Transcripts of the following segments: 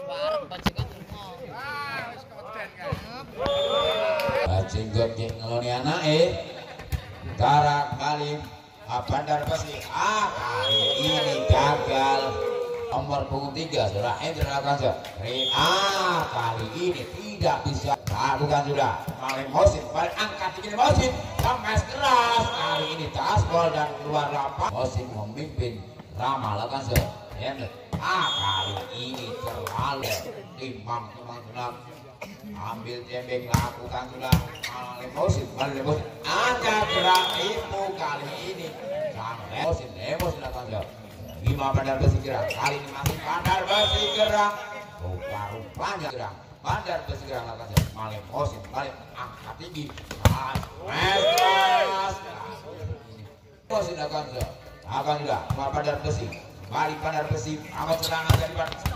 Bajinggot yang ngeloni anake Karak Halim Bandar Besi kali ini gagal nomor punggung 3 Saudara Endra Kansa kali ini tidak bisa lakukan sudah Malim Mosin balik angkat tinggi Mosin sampai keras kali ini taskol dan keluar lapangan Mosin memimpin Rama lakukan sudah kali ini terlalu timbang senang ambil tembeng lakukan sudah Malim Mosin ada gerak itu kali ini sampai Mosin lakukan sudah 5 Bandar Besi Gerang kali ini masih Bandar Besi Gerang rupanya Gerang Bandar Besi Gerang lakukan sudah Malim Mosin balik angkat tinggi Mosin lakukan sudah 5 Bandar Besi balik Bandar Besi amat serangan dari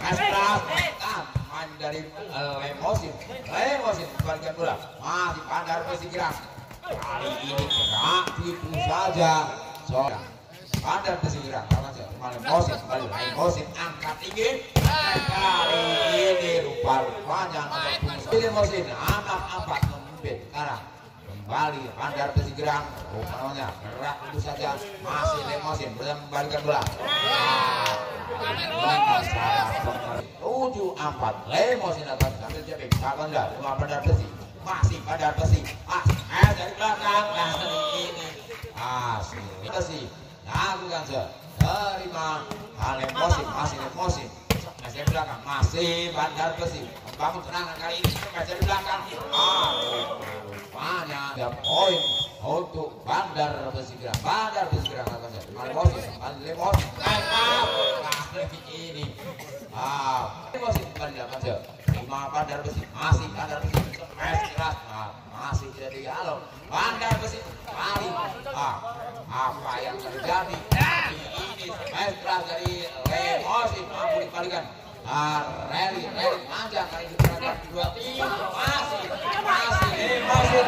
main dari Lemosin kembalikan bola masih Bandar Besi Gerang kali ini gerak itu saja seorang Bandar Besi Gerang Lemosin kembali Lemosin angkat tinggi kali ini rupa-rupanya Lemosin amat memimpin sekarang kembali Bandar Besi Gerang rupanya gerak itu saja masih Lemosin belum kembalikan bola 7-4 Lemosin akan sambil jebek kapan dah 5 Bandar Besi masih Bandar Besi dari belakang ini Besi lakukan terima Lemosin masih Lemosin masih belakang masih Bandar Besi membangun serangan kali ini masih di belakang rupanya ada poin untuk Bandar Besi Gerang lakukan Lemosin ini Lemosin kembali lakukan 5 Bandar Besi masih Bandar Besi keras masih tidak dihalau Bandar Besi kembali apa yang terjadi ini keras dari Lemosin mampu dikembalikan rally panjang kali ini berada 2 tim masih Lemosin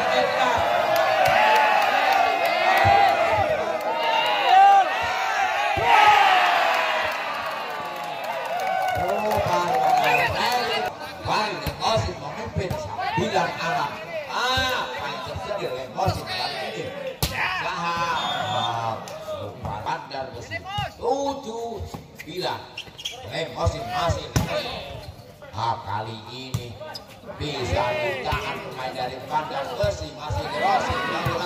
Lemosin memimpin 9 anak apa yang terjadi Lemosin kali ini Bandar Besi 7-9 Lemosin masih kali ini bisa ditahan pemain dari Bandar Besi masih Lemosin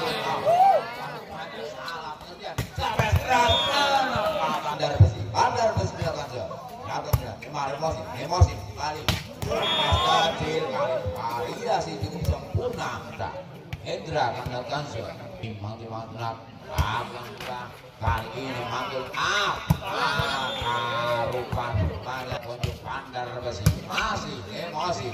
sampai Bandar Besi melakukan Lemosin kali kecil variasi cukup sempurna Hendra akan melakukan timbang tenang kali ini manggil rupanya untuk Bandar Besi masih Lemosin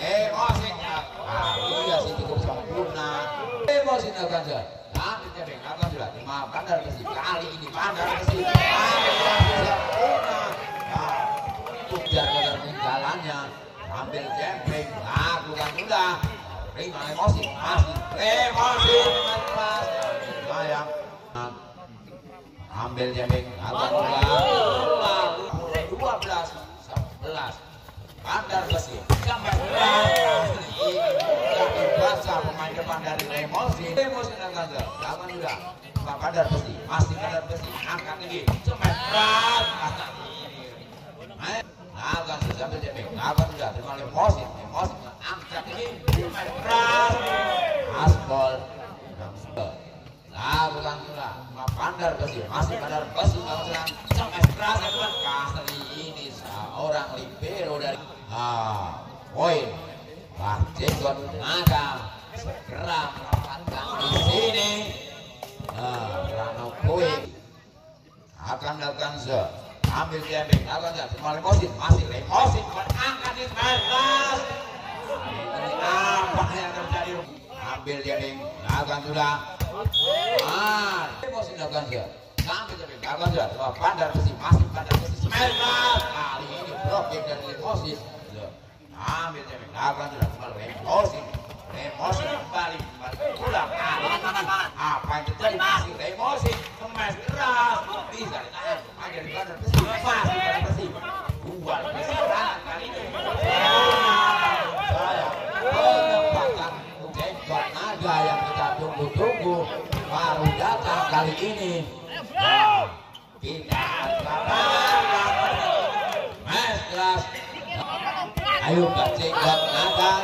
variasi cukup sempurna Lemosin akan sudah 5 Bandar Besi kali ini Bandar Besi sempurna jalan jalannya ambil jempling lakukan sudah terima Lemosin masih Lemosin sayang ambil jempling lakukan sudah 12-11 Bandar Besi sampai ini biasa pemain depan dari Lemosin akan sudah Bandar Besi masih Bandar Besi angkat tinggi sampai akan sambil jempling akan sudah terima Lemosin angkat tinggi keras aspol lakukan sudah Bandar Besi masih Bandar Besi sampai keras kali ini seorang libero dari poin Bajinggot Madam segera mendapatkan di sini Rano Koi akan melakukan ambil jempling akan sudah terima Lemosin masih Lemosin angkat di keras apa yang terjadi ambil jempling akan sudah Lemosin akan sudah sambil jempling akan sudah Bandar Besi masih Bandar Besi semeras kali ini blocking dari Lemosin ambil jempling akan sudah Lemosin kembali pulang apa yang terjadi masih Lemosin kemas keras bisa ditahan agar di Bandar Besi masih Bandar Besi 2 kali ini ini ya, kita Mas kelas ayo bacing dan Nathan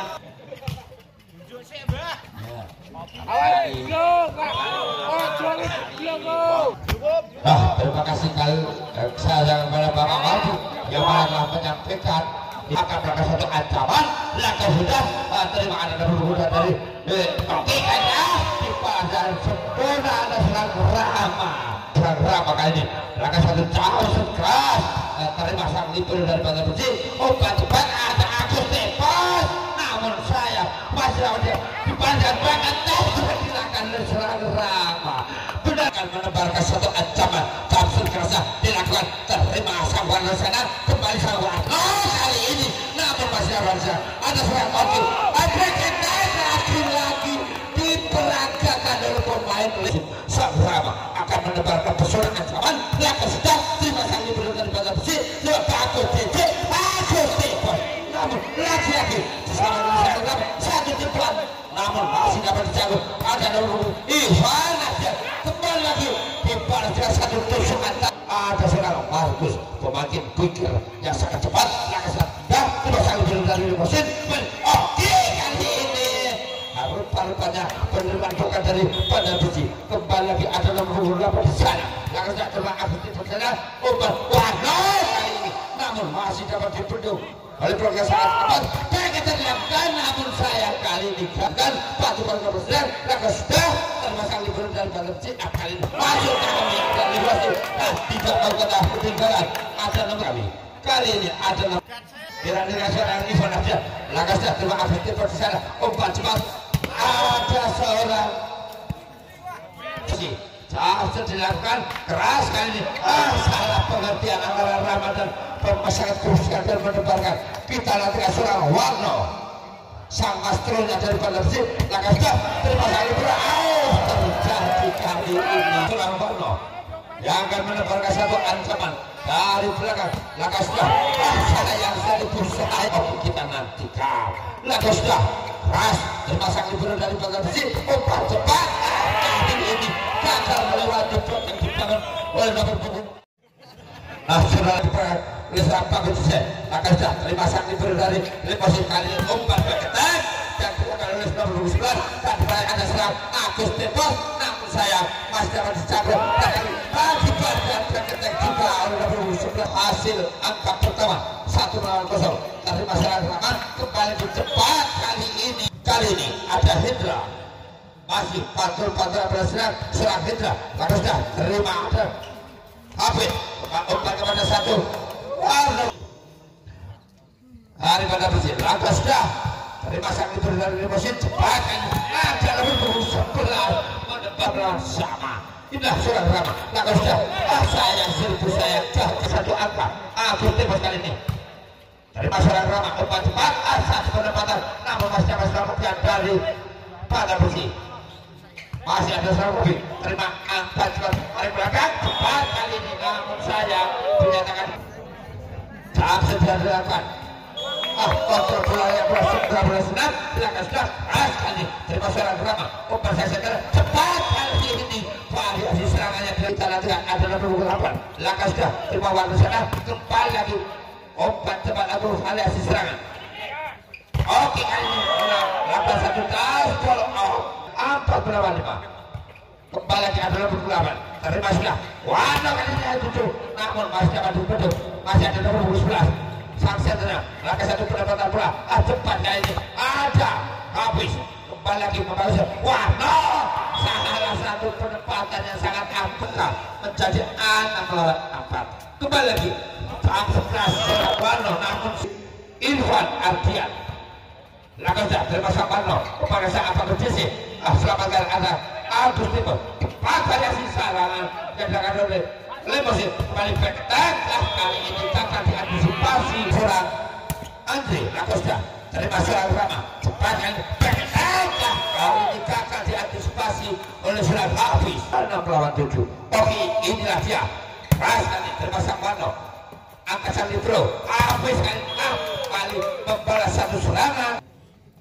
terima kasih kali saya kepada Bapak Wadi yang telah menyampaikan akan berangkat satu ancaman langkah sudah terima ada berbuda dari oke aja di pasar sempurna ada serang rama kali ini langkah satu jauh sekeras terima sang libur dari Bandar Bersih obat cepat ada Agus Tepos namun saya masih awalnya dipanjang banget silakan serang rama benarkan menebarkan satu ancaman capsule kerasa dilakukan terima sang warna sana kembali sang warna kali ini namun masih awalnya ada serang lagi ada kita lagi diperagakan oleh pemain sang rama akan menebarkan pesona ancaman langkah sudah terima sang libur dari Bandar Bersih Agus DJ Agus Tepos namun lagi satu jemplan namun masih dapat dijaga ada dulu Ivan aja kembali lagi dibalaskan satu tusukan ada seorang Markus pemain pikir yang sangat cepat langkah dah terima sang libur dari mesin oke kali ini rupa-rupanya penerimaan bukan dari Bandar Bersih kembali lagi ada nomor berapa di sana langkah terima Agus Tepos sana obat warna kali ini namun masih dapat dibendung oleh program sangat cepat kita dilakukan namun saya kali ini gagal pasukan kepresiden langkah sudah termasuk libur dari Bandar Bersih kali ini maju kami dan liberasi tidak mau kata ketinggalan ada nomor kami kali ini ada nomor Irani nasional ini aja langkah sudah terima Agus Tepos di sana obat cepat ada seorang harus dilakukan keras kali ini salah pengertian antara Ramadan masyarakat khususkan dan menebarkan kita nanti seorang Warno sang astronya dari Bandar Bersih langkah sudah terima kasih terjadi kali ini seorang Warno yang akan menebarkan satu ancaman dari belakang langkah sudah sana yang sudah diberusaha kita nantikan langkah sudah keras terima kasih libur dari Bandar Bersih obat cepat kali ini gagal melewati blok yang dibangun oleh nomor punggung nasional Lisrapa Khususnya akan sudah terima sang libur dari posisi kali ini umpan berketan dan dilakukan oleh nomor 11 dan ada serang Agus Tepos namun saya masih dapat dicapai dan dibantu berketan juga oleh nomor 11 hasil angka pertama 1-0 dari masyarakat Raman kembali cepat kali ini ada Hendra masih pantul-pantul serang Hendra maka sudah terima ada Hafid umpan kepada satu hari Bandar Bersih langkah sudah terima sang libur dari mesin cepat ada lebih sebelah mendebar sama inilah surah Rama langkah sudah sayang seribu sayang ke satu angka Agus Tepos kali ini terima surah Rama umpan cepat satu penempatan namun masih dapat selamatkan dari Bandar Bersih masih ada serang lebih terima angka cepat dari belakang cepat kali ini namun sayang dinyatakan saat sedang dilakukan kontrol bola yang berhasil silakan sudah kali terima serang drama umpan saya segera cepat kali ini variasi serangannya dari tanah tengah ada nomor 8 langkah sudah terima waktu sana kembali lagi umpan cepat atau variasi serangan oke kali ini langkah satu tas follow up 4-5 kembali lagi ada nomor 8 terima sudah warna kali ini 7 namun masih dapat dibendung masih ada nomor 11 sang senternya langkah satu pendapatan pula cepat kali ini ada habis kembali lagi membalas warna salah satu penempatan yang sangat ampuh menjadi 6 melawan 4 kembali lagi sang 11 Warno namun Irfan Ardian langkah sudah terima sang Warno kepada sang apa berjisi selamatkan ada Agus Tepos cepat variasi serangan yang dilakukan oleh Lemosin kembali berketan kali ini kakak diantisipasi seorang Andre langkah sudah terima serang Rama cepat kali berketan kali ini kakak diantisipasi oleh seorang Hafiz 6-7 oke inilah dia keras kali terima sang Warno angkatan Libro Hafiz kali membalas satu serangan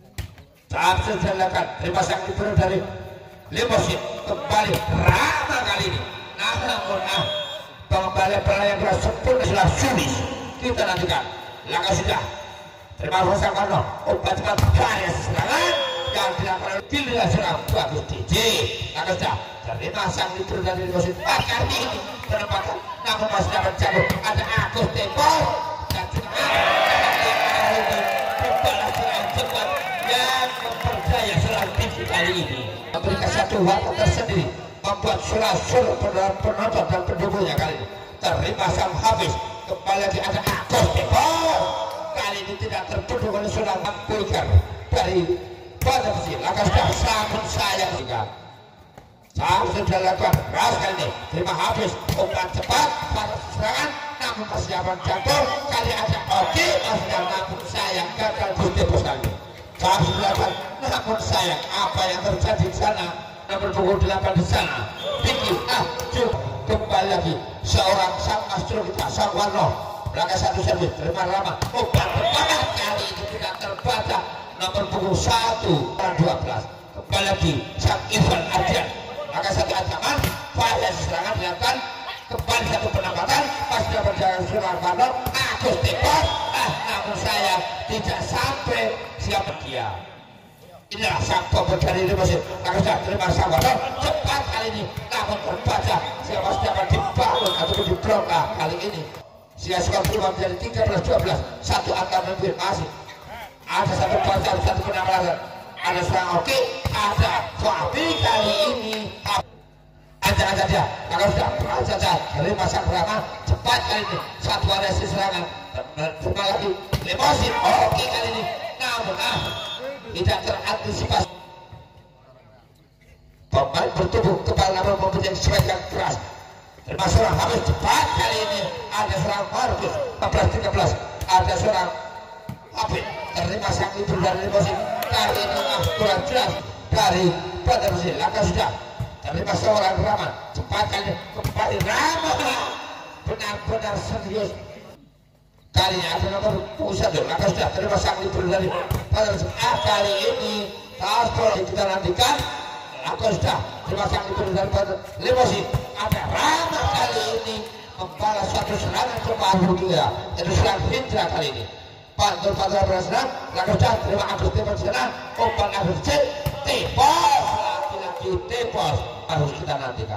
saat sedang terima sang Libro dari Lemosin kembali Rama kali ini. Namun pengembalian pelayan kelas 10 adalah sulis. Kita nantikan. Langkah sudah. Terima kasih Sang Warno. Obat cepat karya serangan yang dilakukan pilihan serang bagus DJ. Langkah sudah. Terima sang libur dari wasit. Kali ini penempatan namun masih dapat cabut. Ada Agus Tempo dan juga membalas serangan cepat yang memperdaya serang TV kali ini. Memberikan satu waktu tersendiri membuat surasur penonton dan pendukungnya kali ini. Terima sang habis kembali lagi ada Agus Tempo. Kali ini tidak tertutup oleh seorang Pulgar dari pada besi. Langkah sudah sahabat saya juga. Sahabat sudah lakukan keras kali ini. Terima habis umpan cepat pada serangan. Namun masih dapat jatuh. Kali ada Oki masih dapat namun sayang gagal ditepus kali ini. Sahabat sudah lakukan namun sayang apa yang terjadi di sana. Nomor pukul 8 di sana. Bikin kembali lagi seorang sang astro kita Sang Warno. Langkah satu servis, terima lama. Umpan tepat kali ini tidak terbaca. Nomor punggung 1 dan 12. Kembali lagi Sang Irfan Ardian. Langkah satu ancaman, variasi serangan dilakukan. Kembali satu penempatan, pas dia berjalan serangan Warno. Agus Tepos, namun saya tidak sampai siapa dia. Inilah sang pemberi dari ini masih. Langkah sudah terima Sang Warno. Cepat kali ini, namun terbaca. Siapa dapat dibangun atau diblok kali ini. Sehingga skor berubah menjadi 13-12. Satu angka lebih masih. Ada satu pasal, satu penampilan. Ada serang Oki, ada Fabi kali ini. Aja dia. Kalau sudah saja dari masa pertama cepat kali ini. Satu variasi serangan. Cuma lagi Lemosin Oki kali ini. Namun tidak terantisipasi. Pemain bertubuh kepala namun mempunyai serangan keras. Termasuk serang habis cepat kali ini. Ada serang Markus 14-13. Ada serang Apit. Terima sang libur dari Lemosin. Kali ini kurang jelas dari pada mesin. Langkah sudah. Terima seorang Rahman. Cepat kali ini. Kembali Rahman. Benar-benar serius. Kali ini ada nomor punggung 1. Langkah sudah. Terima sang libur dari pada mesin. Kali ini transport kita nantikan. Langkah sudah. Terima sang libur dari pada Lemosin. Ada Rahman kali ini membalas suatu serangan cepat ya. Itu serang Hindra kali ini. Pantul pada berserang. Langkah sudah. Terima Agus Tepos serang. Umpan Agus Tepos. Lagi-lagi Tepos harus kita nantikan.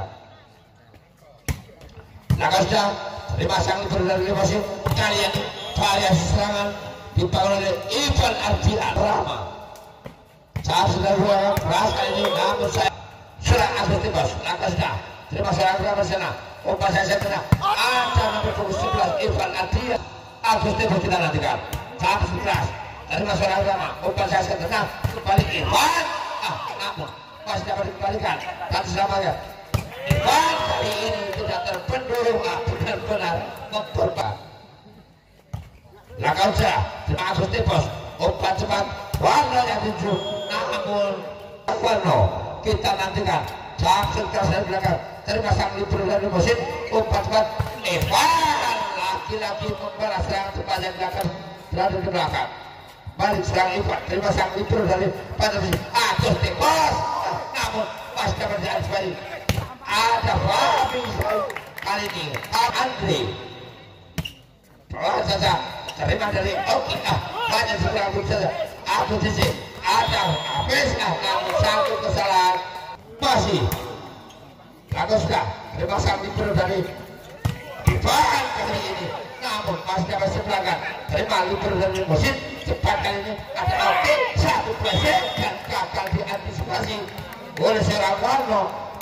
Langkah sudah. Terima sang libur dari Lemosin. Kali ini variasi serangan dibangun oleh Ivan Ardian Rama. Saat sudah buang keras kali ini namun saya serang Agus Tepos. Langkah sudah. Terima serang Rama sana. Umpan saya kena. Ada nomor punggung 11 Ivan Ardian. Agus Tepos kita nantikan. Saat 11. Terima serang Rama. Umpan saya kena. Kembali Ivan. Namun masih dapat dikembalikan. Tadi selamanya Ivan kali ini tidak terpendung. Benar-benar memperbaik. Langkah sudah. Terima Agus Tepos. Umpan cepat. Warna yang tujuh. Namun Warno kita nantikan. Saksi keras dari belakang. Terima sang libur dari musim. Umpan cepat. Evan lagi-lagi membalas serangan cepat yang belakang berada di belakang. Balik serang Ivan. Terima sang libur dari pada musim. Agus Tepos. Namun pas dapat diantisipasi. Ada Fabi kali ini. Andre. Pelan saja. Terima dari Oki. Banyak serang saja. Aku di sini. Ada habis. Namun satu kesalahan. Masih Langkah sudah. Terima sang libur dari Ivan kali ini. Namun masih dapat sebelahkan. Terima libur dari mesin. Cepat kali ini ada Oki. Satu pleset dan gagal diantisipasi oleh seorang Warno.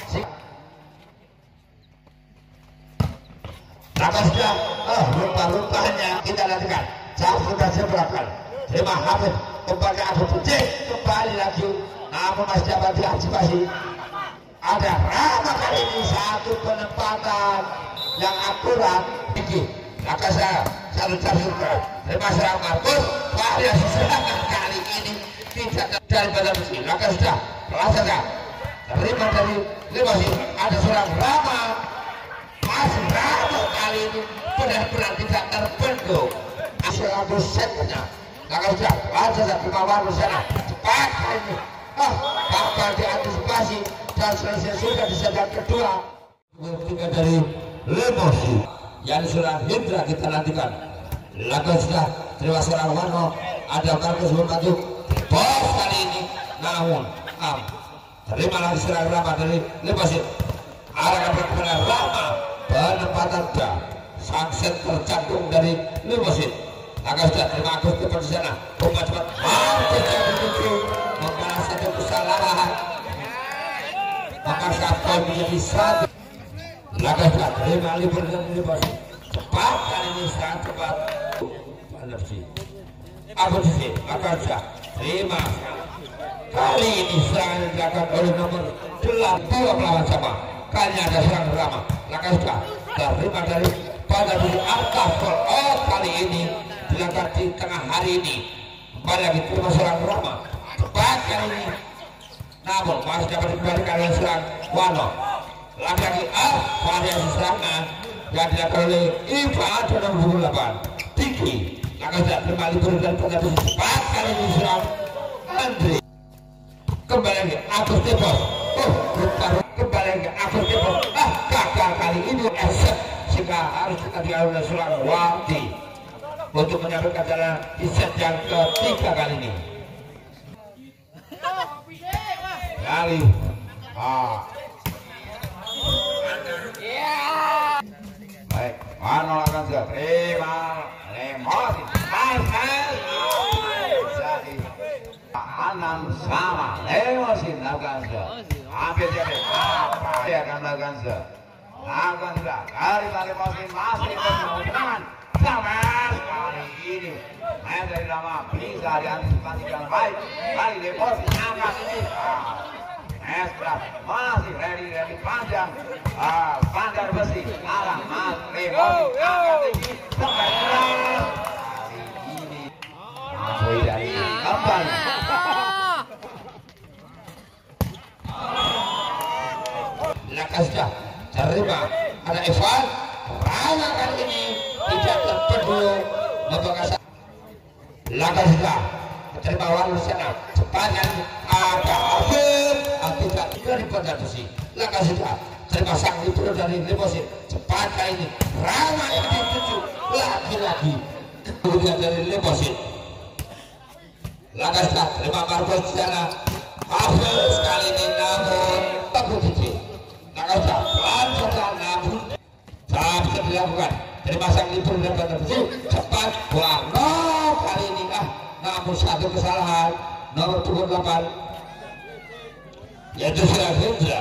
Langkah sudah. Lupa-lupanya kita nantikan. Saat sudah sebelahkan. Terima Habib. Kembali Abu Putih. Kembali lagi. Namun masih dapat diantisipasi. Ada Rama kali ini satu penempatan yang akurat. Tinggi. Maka saya satu tersuka. Terima serang Markus. Variasi serangan kali ini tidak dari pada mesin. Maka sudah pelajaran. Terima dari Lemosin. Ada serang Rama. Masih Rama kali ini benar-benar tidak terbendung. Asal setnya. Maka sudah pelajaran. Terima Warno sana. Cepat kali ini. Bakal diantisipasi. Dan selesai sudah di set kedua. Tiga dari Lemosi yang sudah Hindra kita nantikan. Lakukan sudah terima seorang Wano ada kartu sebelum maju bos kali ini namun terima lagi seorang Rama dari Lemosi arahkan kepada Rama penempatan dah sanksi tercantum dari Lemosi. Agar sudah terima aku ke sana obat cepat mampu membalas satu kesalahan maka poin menjadi satu. Laga sudah terima libur dan libur cepat kali ini sangat cepat pandap sih aku sih maka sudah terima kali ini serangan yang dilakukan oleh nomor 8 melawan sama kali ada serangan Rama. Laga sudah terima dari pada diri atas kali ini dilakukan di tengah hari ini kembali lagi terima serangan Rama cepat kali ini namun masih dapat dikembalikan oleh serang Wano. Lagi-lagi variasi serangan yang dilakukan oleh Iva ada nomor 28 Tiki akan tidak terima libur dan pada cepat kali ini serang Andre kembali lagi Agus Depos kembali lagi Agus Depos gagal kali ini esek sehingga harus kita dialami oleh serang Wati untuk menyampaikan jalan di set yang ketiga kali ini kali baik Wano akan terima Lemosi jadi Anan sama Lemosi akan hampir jadi apa dia akan lakukan kali Lemosi masih berjalan sama kali ini dari lama bisa diantisipasi dengan baik kali Lemosi angkat ini Esbrat masih ready panjang pandar besi arah mas Lemosi angkat tinggi sampai kali ini masih dari kembali Lakasda terima ada Evan Rana kali ini tidak terpedul membakas Lakasda terima Wano sana cepat kali ada tidak dari pandar besi Lakasda terima sang libur dari Lemosi cepat kali ini Rana yang dituju lagi-lagi kemudian dari Lemosi Lakasda terima Marcos sana Hafiz kali ini namun bagus sih Lakasda pelan-pelan namun tak bisa dilakukan terima sang libur dan pandar besi cepat Wano kali ini namun satu kesalahan nomor 28 yaitu sudah Hindra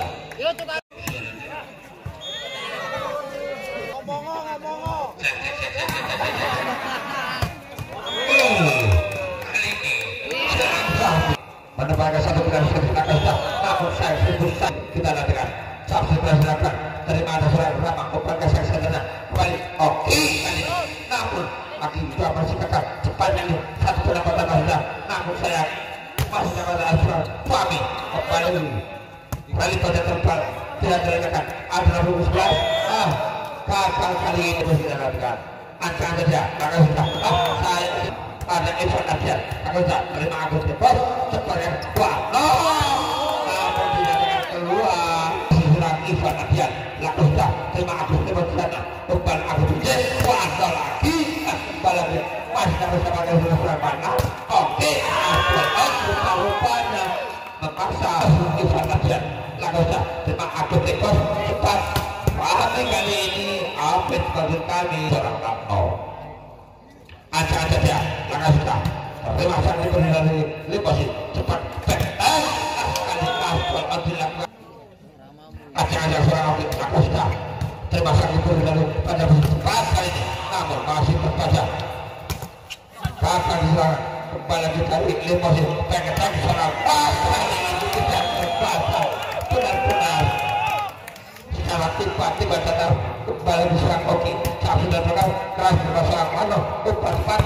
menempatkan satu pedang namun saya kita nantikan sampai berhasilkan terima ada serangan Rama memperkas yang sederhana kembali oke namun Aki juga masih kekal cepatnya nih satu pendapatan sudah namun saya masih dapat asuran kami kembali pada tempat tidak terletakkan ada 11 gagal kali ini masih tidak terletakkan angka saja maka sudah saya pada Evan Abian maka sudah terima aku cepat cepatnya Wano namun tidak akan keluar serang Evan Abian laku sudah terima aku cepat sana kembali aku tujuh Wano lagi kembali lagi masih dapat dengan serang mana oke aku rupanya memaksa Evan Abian laku sudah terima aku cepat cepat pahami kali ini apa sebagai kami seorang Rano acak-acak dia laku sudah terima sang libur dari Lemosi cepat kali dilakukan acak-acak seorang laku sudah terima sang libur dari pada cepat kali ini namun masih terpajak kakak diserang kembali lagi dari Lemosi pengen lagi seorang kali ini tidak terpajak benar-benar secara tiba-tiba tetap kembali diserang oke sampai dan mereka keras berpasangan Wano cepat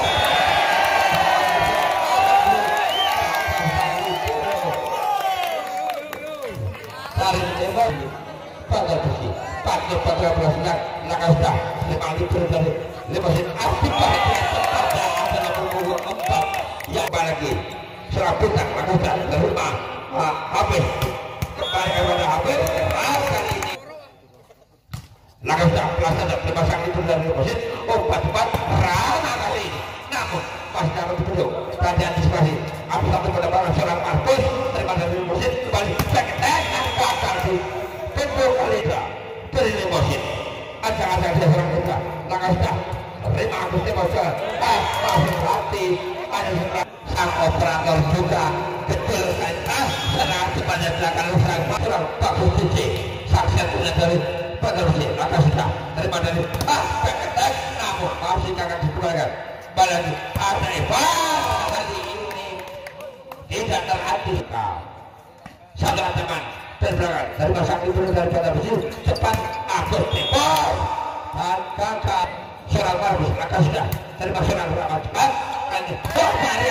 tarik tembak pada besi pakai pada berhasilkan langkah sudah 5 libur dari Lemosi aktif pada ada 64 yang lagi serabutan langkah sudah terima habis kembali kepada habis kali ini Langkah sudah pelaksana pasang itu dari wasit. Cepat Rama kali ini. Namun masih dapat dulu. Tadi antisipasi. Abu satu pada barang seorang Markus terima dari wasit kembali sakit dan bakar di kedua kali itu dari wasit. Acak-acak dia serang kita. Langkah sudah terima Agus Demosa. Masih hati ada seorang sang operator juga betul saja. Serang kepada belakang serang serang bagus cici. Saksian punya dari penerusnya langkah sudah terima dari keketek namun masih akan dikeluarkan baladi ada Evan kali ini tidak terhati saudara teman terbelakang dari masa itu dari penerusnya cepat Agus Tepor dan kakak serang bagus langkah sudah terima serang ramah cepat dan dari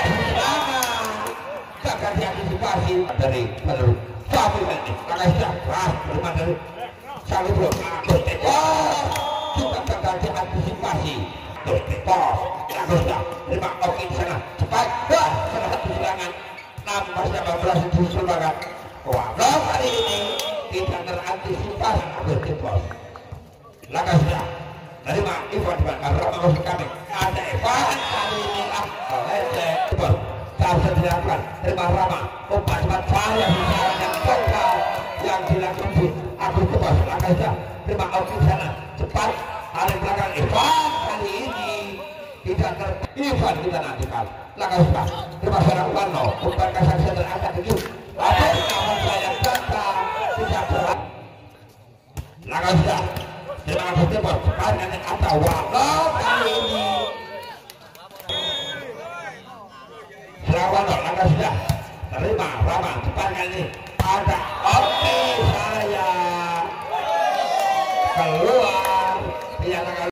kakak diantisipasi dari penerus tapi nanti langkah sudah terima dari Salut bro, Agus Tepor juga gagal diantisipasi. Terus Tepor, Agus sudah terima oke di sana cepat, salah satu serangan 16-18 disulurkan. Walau kali ini tidak terantisipasi Agus Tepor. Langkah sudah terima Ivan di mana Ramos kami ada Ivan kali ini Tepor tak bisa dilakukan terima Rama umpan cepat saya yang total yang dilakukan Agus Tepor langkah sudah terima oke di sana cepat hari belakang Ivan kali ini tidak Ivan kita nantikan langkah sudah terima seorang Ubarno umpan kasar center angkat itu apa nama saya total tidak berat langkah sudah terima Agus Tepor cepat nanti atau walau kali ini Rawano langkah sudah terima Rama cepat kali ini ada oke saya keluar dia